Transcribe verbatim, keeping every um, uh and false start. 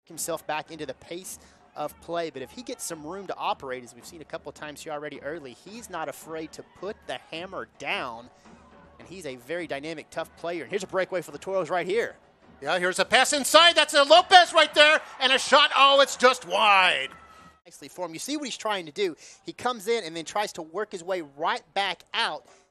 himself back into the pace of play, but if he gets some room to operate, as we've seen a couple of times here already early, he's not afraid to put the hammer down, and he's a very dynamic, tough player. And here's a breakaway for the Toros right here. Yeah, here's a pass inside. That's a Lopez right there, and a shot. Oh, it's just wide. Nicely for him. You see what he's trying to do. He comes in and then tries to work his way right back out.